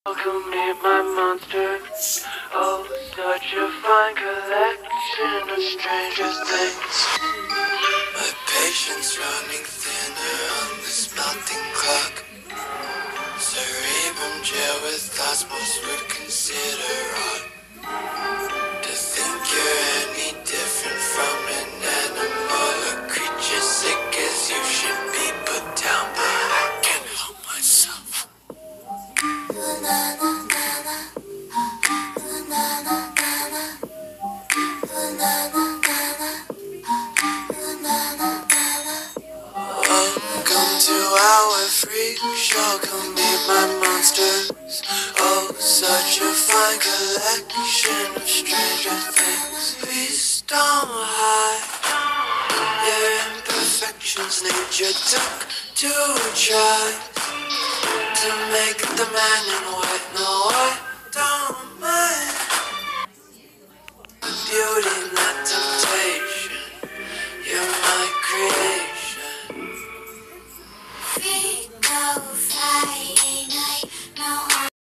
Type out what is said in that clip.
Welcome meet my monster. Oh, such a fine collection of stranger things. My patience running thinner on this melting clock. Cerebrum jail with thoughts most would consider odd. To think you're any different from an animal, a creature sick as you should be put down, but I can't help myself. Welcome to our freak show, come meet my monsters. Oh, such a fine collection of stranger things. Please don't hide your imperfections. Nature took to try to make the man in white. No, I don't mind beauty, not temptation. You're my creation. Free, go, fly.